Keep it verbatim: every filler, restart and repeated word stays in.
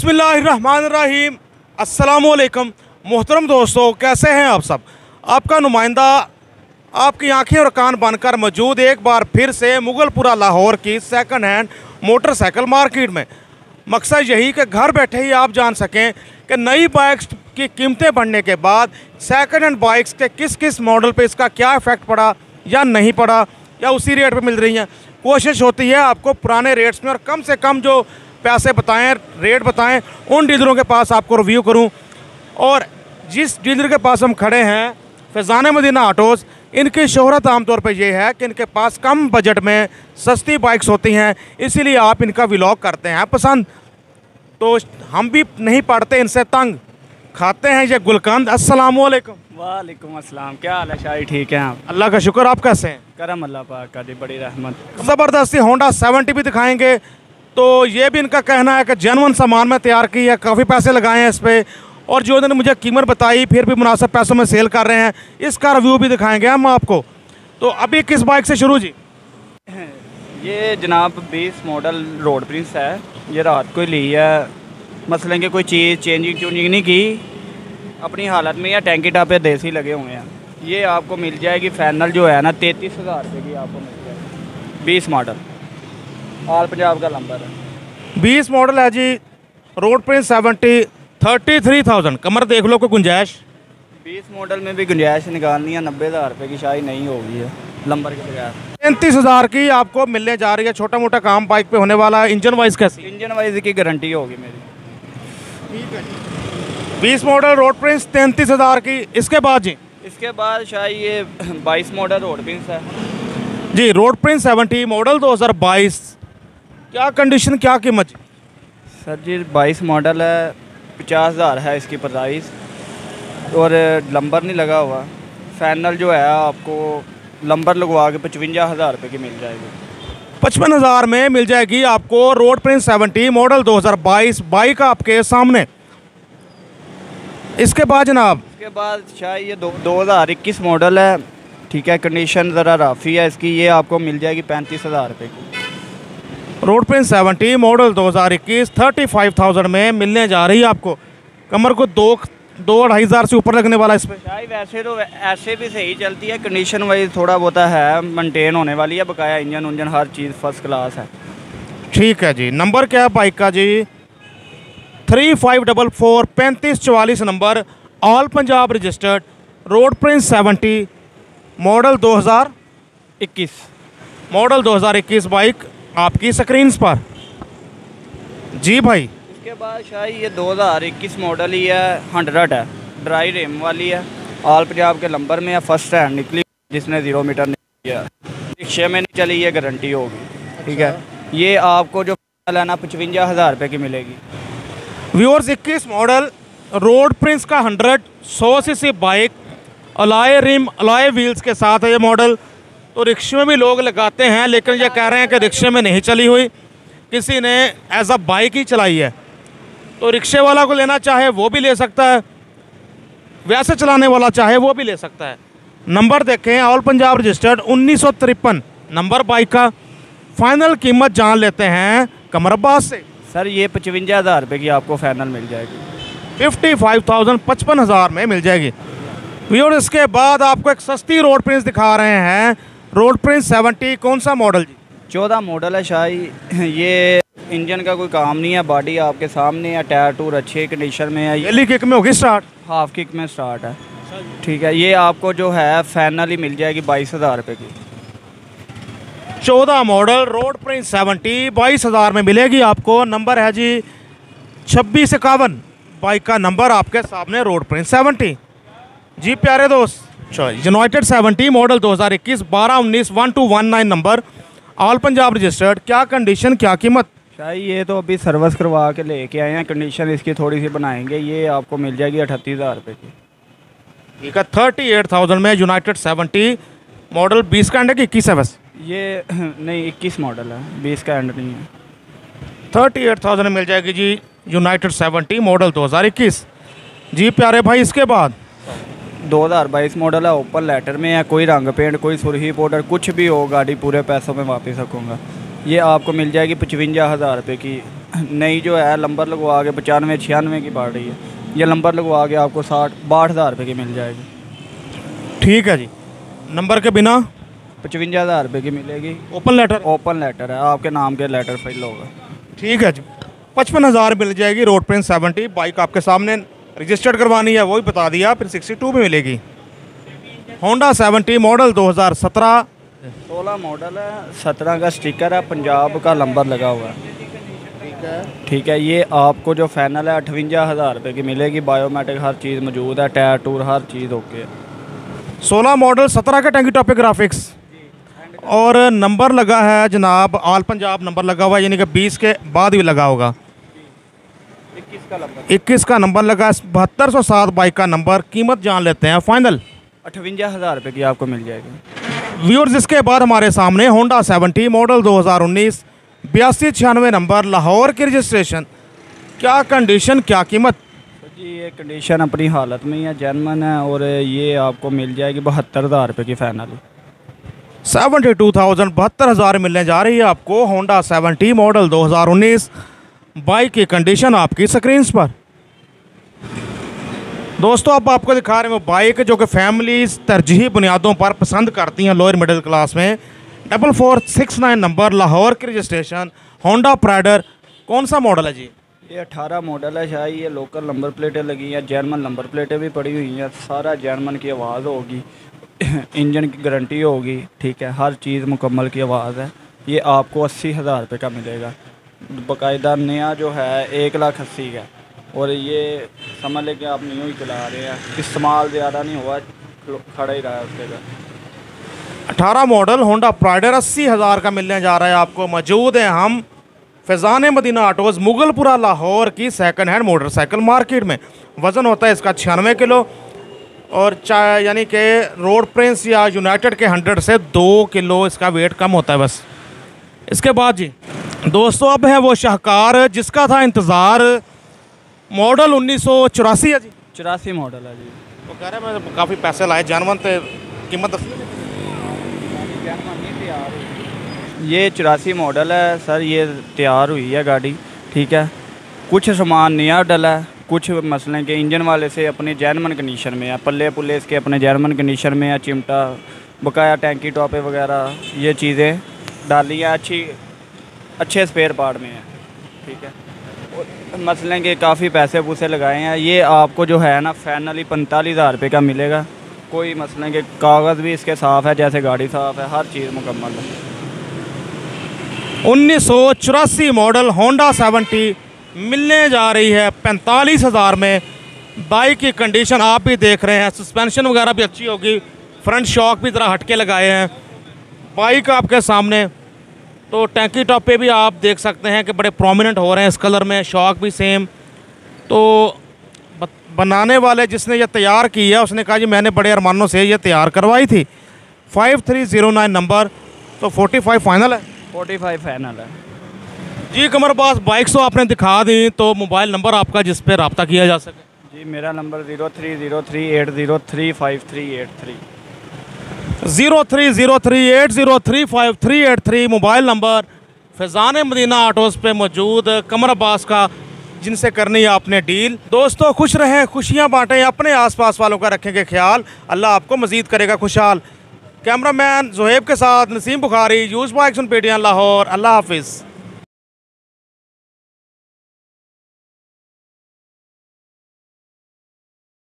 बिस्मिल्लाहिर्रहमानिर्रहीम। अस्सलामुअलैकुम मोहतरम दोस्तों, कैसे हैं आप सब। आपका नुमाइंदा आपकी आंखें और कान बनकर मौजूद एक बार फिर से मुगलपुरा लाहौर की सेकंड हैंड मोटरसाइकिल मार्केट में। मकसद यही कि घर बैठे ही आप जान सकें कि नई बाइक्स की कीमतें बढ़ने के बाद सेकंड हैंड बाइक्स के किस किस मॉडल पे इसका क्या इफ़ेक्ट पड़ा या नहीं पड़ा, या उसी रेट पे मिल रही हैं। कोशिश होती है आपको पुराने रेट्स में और कम से कम जो पैसे बताएं, रेट बताएं, उन डीलरों के पास आपको रिव्यू करूं। और जिस डीलर के पास हम खड़े हैं, फैज़ान मदीना ऑटोज़, इनकी शोहरत आमतौर पे ये है कि इनके पास कम बजट में सस्ती बाइक्स होती हैं, इसीलिए आप इनका व्लॉग करते हैं पसंद। तो हम भी नहीं पढ़ते इनसे तंग, खाते हैं ये गुलकंद। अस्सलामुअलैकुम। वालेकुम अस्सलाम। क्या हाल है शाही, ठीक है आप? अल्लाह का शुक्र, आप कैसे हैं? करम अल्लाह पाक का जी, बड़ी रहमत। ज़बरदस्ती होंडा सेवेंटी भी दिखाएंगे। तो ये भी इनका कहना है कि जेन्युइन सामान में तैयार की है, काफ़ी पैसे लगाए हैं इस पर, और जो इन्होंने मुझे कीमत बताई फिर भी मुनासिब पैसों में सेल कर रहे हैं, इसका रिव्यू भी दिखाएंगे हम आपको। तो अभी किस बाइक से शुरू जी? ये जनाब बीस मॉडल रोड प्रिंस है। ये रात को ही ली है, मसलन कि कोई चीज़ चेंजिंग चूंजिंग नहीं की, अपनी हालत में या टैंकी टापे देसी लगे हुए हैं। ये आपको मिल जाएगी फाइनल जो है ना तैंतीस हज़ार रुपये की आपको मिल जाएगी। बीस मॉडल ऑल पंजाब का नंबर है। बीस मॉडल है जी, Road Prince seventy, thirty three thousand. Qamar देख लो, कोई गुंजाइश? बीस मॉडल में भी गुंजाइश निकालनी है, नब्बे हज़ार रुपये की शाही नहीं होगी है नंबर के बगैर। तैंतीस हज़ार की आपको मिलने जा रही है, छोटा मोटा काम बाइक पे होने वाला है। इंजन वाइज कैसी? इंजन वाइज की गारंटी होगी मेरी। ठीक है, बीस मॉडल रोड प्रिंस तैंतीस हज़ार की। इसके बाद जी? इसके बाद शायद ये बाईस मॉडल रोड प्रिंस है जी, रोड प्रिंस सेवेंटी मॉडल दो हज़ार बाईस। क्या कंडीशन, क्या कीमत? सर जी बाईस मॉडल है, पचास हज़ार है इसकी प्राइस, और लंबर नहीं लगा हुआ। फाइनल जो है आपको लंबर लगवा के पचवंजा हज़ार रुपये की मिल जाएगी। पचपन हज़ार में मिल जाएगी आपको रोड प्रिंस सेवेंटी मॉडल दो हज़ार बाईस। बाइक आपके सामने। इसके बाद जनाब? इसके बाद शायद ये दो दो हज़ार इक्कीस मॉडल है, ठीक है, कंडीशन ज़रा राफ़ी है इसकी। ये आपको मिल जाएगी पैंतीस हज़ार रुपये की। रोड प्रिंस सेवेंटी मॉडल दो हज़ार इक्कीस थर्टी फाइव थाउजेंड में मिलने जा रही है आपको। कमर को दो दो अढ़ाई हज़ार से ऊपर लगने वाला इस पर। शायद वैसे तो ऐसे भी सही चलती है, कंडीशन वाइज थोड़ा बहुत है, मेंटेन होने वाली है, बकाया इंजन उंजन हर चीज़ फर्स्ट क्लास है। ठीक है जी। नंबर क्या है बाइक का जी? थ्री फाइव डबल फोर पैंतीस चवालीस number, all Punjab registered, Road Prince seventy model दो हज़ार इक्कीस। मॉडल दो हज़ार इक्कीस बाइक आपकी स्क्रीन पर। जी भाई। इसके बाद शायद ये दो हज़ार इक्कीस मॉडल ही है, हंड्रेड है, ड्राई रेम वाली है, ऑल पंजाब के नंबर में है, फर्स्ट हैंड निकली, जिसने ज़ीरो मीटर नहीं किया, रिक्शे में नहीं चली, ये गारंटी होगी। ठीक है, ये आपको जो लेना पचवंजा हज़ार रुपये की मिलेगी। व्यूअर्स, इक्कीस मॉडल रोड प्रिंस का हंड्रेड सौ C C bike, alloy rim alloy wheels के साथ है ये मॉडल। तो रिक्शे में भी लोग लगाते हैं, लेकिन ये कह रहे हैं कि रिक्शे में नहीं चली हुई, किसी ने एज अ बाइक ही चलाई है। तो रिक्शे वाला को लेना चाहे वो भी ले सकता है, वैसे चलाने वाला चाहे वो भी ले सकता है। नंबर देखें, ऑल पंजाब रजिस्टर्ड, उन्नीस सौ तिरपन नंबर बाइक का। फाइनल कीमत जान लेते हैं कमर अब्बास से। सर ये पचवंजा हज़ार रुपये की आपको फाइनल मिल जाएगी। फिफ्टी फाइव थाउजेंड पचपन हज़ार में मिल जाएगी। व्यूअर, इसके बाद आपको एक सस्ती रोड प्रिंस दिखा रहे हैं, रोड प्रिंस सेवेंटी। कौन सा मॉडल जी? चौदह मॉडल है शायद। ये इंजन का कोई काम नहीं है, बॉडी आपके सामने है, टायर टूर अच्छे कंडीशन में है। पहली किक में होगी स्टार्ट? हाफ किक में स्टार्ट है। ठीक है, ये आपको जो है फाइनल ही मिल जाएगी बाईस हज़ार रुपये की। चौदह मॉडल रोड प्रिंस सेवेंटी बाईस हज़ार में मिलेगी आपको। नंबर है जी छब्बीस इक्यावन, बाइक का नंबर आपके सामने, रोड प्रिंस सेवेंटी। जी प्यारे दोस्त, यूनाइटेड सेवेंटी मॉडल दो हज़ार इक्कीस, बारह उन्नीस one two one nine number, all Punjab registered. क्या कंडीशन, क्या कीमत? शायद ये तो अभी सर्विस करवा के लेके आए हैं, कंडीशन इसकी थोड़ी सी बनाएंगे। ये आपको मिल जाएगी अठतीस हज़ार रुपये की। ठीक है, थर्टी एट थाउजेंड में यूनाइटेड सेवेंटी मॉडल। बीस का एंड है कि इक्कीस है बस? ये नहीं, इक्कीस मॉडल है, बीस का एंड नहीं है। थर्टी एट थाउजेंड में मिल जाएगी जी यूनाइटेड सेवेंटी मॉडल दो हज़ार इक्कीस। जी प्यारे भाई, इसके बाद दो हज़ार बाईस मॉडल है, ओपन लेटर में है, कोई रंग पेंट, कोई सुरही पाउडर, कुछ भी हो, गाड़ी पूरे पैसों में वापस रखूँगा। ये आपको मिल जाएगी पचवंजा हज़ार रुपये की नई जो है नंबर लगवा के पचानवे छियानवे की पड़ रही है, ये नंबर लगवा के आपको साठ बासठ हज़ार रुपये की मिल जाएगी। ठीक है जी, नंबर के बिना पचवंजा हज़ार रुपये की मिलेगी। Open letter? ओपन लेटर है, आपके नाम के लेटर फाइल होगा। ठीक है जी, पचपन हज़ार मिल जाएगी। रोड प्रिंस सेवेंटी बाइक आपके सामने रजिस्टर्ड करवानी है वो भी बता दिया। फिर सिक्सटी टू में मिलेगी। होंडा सेवेंटी मॉडल दो हज़ार सत्रह, सोलह मॉडल है, सत्रह का स्टिकर है, पंजाब का नंबर लगा हुआ है। ठीक है। ठीक है, ये आपको जो फाइनल है अठवंजा हज़ार रुपये की मिलेगी। बायोमेट्रिक हर चीज़ मौजूद है, टायर टूर हर चीज़ ओके है। सोलह मॉडल सत्रह का टैंकी टॉप पे ग्राफिक्स और नंबर लगा है जनाब ऑल पंजाब नंबर लगा हुआ है, यानी कि बीस के बाद भी लगा होगा। इक्कीस का नंबर इक्कीस का नंबर लगा, बहत्तर सौ सात बाइक का नंबर। कीमत जान लेते हैं फाइनल अठवंजा हज़ार रुपये की आपको मिल जाएगी। व्यूअर्स। इसके बाद हमारे सामने होंडा सेवेंटी मॉडल दो हज़ार उन्नीस, बयासी छियानवे नंबर, लाहौर की रजिस्ट्रेशन। क्या कंडीशन, क्या कीमत? जी ये कंडीशन अपनी हालत में ही है, जर्मन है, और ये आपको मिल जाएगी बहत्तर हज़ार रुपये की फाइनल। सेवेंटी टू थाउजेंड बहत्तर हज़ार मिलने जा रही है आपको। होंडा सेवेंटी मॉडल दो हज़ार उन्नीस, बाइक की कंडीशन आपकी स्क्रीन पर। दोस्तों अब आपको दिखा रहे हैं वो बाइक जो कि फैमिलीज तरजीही बुनियादों पर पसंद करती हैं लोअर मिडिल क्लास में। Double four six nine number, Lahore की रजिस्ट्रेशन, होंडा प्राइडर। कौन सा मॉडल है जी? ये अठारह मॉडल है शायद। ये लोकल नंबर प्लेटें लगी हैं, जर्मन नंबर प्लेटें भी पड़ी हुई हैं। सारा जर्मन की आवाज़ होगी, इंजन की गारंटी होगी। ठीक है, हर चीज़ मुकम्मल की आवाज़ है। ये आपको अस्सी हज़ार रुपये का मिलेगा। बाकायदा नया जो है एक लाख अस्सी का, और ये समझ लें कि आप न्यू ही चला रहे हैं, इस्तेमाल ज़्यादा नहीं हुआ, खड़ा ही रहा है उसके साथ। अठारह मॉडल होंडा प्राइडर अस्सी हज़ार का मिलने जा रहा है आपको। मौजूद हैं हम फैज़ान मदीना ऑटोज़, मुगलपुरा, लाहौर की सेकंड हैंड मोटरसाइकिल मार्केट में। वज़न होता है इसका छियानवे किलो, और चाहे यानी कि रोड प्रिंस या यूनाइटेड के हंड्रेड से दो किलो इसका वेट कम होता है बस। इसके बाद जी दोस्तों अब है वो शाहकार जिसका था इंतज़ार। मॉडल उन्नीस सौ चौरासी है जी। चौरासी मॉडल है जी। वो कह रहे हैं मैं काफ़ी पैसे लाए जानवन पे, कीमत ये चौरासी मॉडल है सर। ये तैयार हुई है गाड़ी। ठीक है, कुछ सामान नया डला है, कुछ मसले के इंजन वाले से अपने जर्मन कंडीशन में है। पल्ले पुल्ले इसके अपने जर्मन कंडीशन में है। चिमटा बकाया, टैंकी टॉपे वगैरह ये चीज़ें डाली हैं, अच्छी अच्छे स्पेयर पार्ट में है। ठीक है, और मसले के काफ़ी पैसे पूसे लगाए हैं। ये आपको जो है ना फाइनली पैंतालीस हज़ार रुपये का मिलेगा। कोई मसले के कागज़ भी इसके साफ़ है, जैसे गाड़ी साफ़ है, हर चीज़ मुकम्मल है। उन्नीस सौ चौरासी मॉडल होंडा सेवेंटी मिलने जा रही है पैंतालीस हज़ार में। बाइक की कंडीशन आप भी देख रहे हैं, सस्पेंशन वगैरह भी अच्छी होगी, फ्रंट शॉक भी ज़रा हटके लगाए हैं। बाइक आपके सामने, तो टैंकी टॉप पे भी आप देख सकते हैं कि बड़े प्रोमिनेंट हो रहे हैं इस कलर में, शॉक भी सेम। तो बनाने वाले जिसने ये तैयार की है उसने कहा जी मैंने बड़े अरमानों से ये तैयार करवाई थी। Five three zero nine number, तो फोर्टी फाइव फाइनल है। फोर्टी फाइव फाइनल है जी। कमर पास बाइक्स तो आपने दिखा दी, तो मोबाइल नंबर आपका जिस पे रब्ता किया जा सके? जी मेरा number zero three zero three eight zero three five three eight three zero three zero three eight zero three five three eight three mobile number Faizan Madina autos पे मौजूद कमर अब्बास का, जिनसे करनी है आपने डील। दोस्तों खुश रहें, खुशियाँ बांटें, अपने आसपास वालों का रखेंगे ख्याल, अल्लाह आपको मज़ीद करेगा खुशहाल। कैमरामैन ज़ुहैब के साथ Naseem Bukhari, use bikes on PTN Lahore. अल्लाह हाफिज़।